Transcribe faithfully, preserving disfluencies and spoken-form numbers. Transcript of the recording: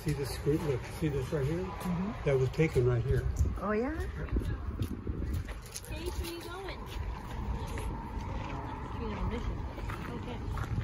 See this screen? Look, see this right here? Mm-hmm. That was taken right here. Oh, yeah? Paige, where you going? She's on a mission. Okay.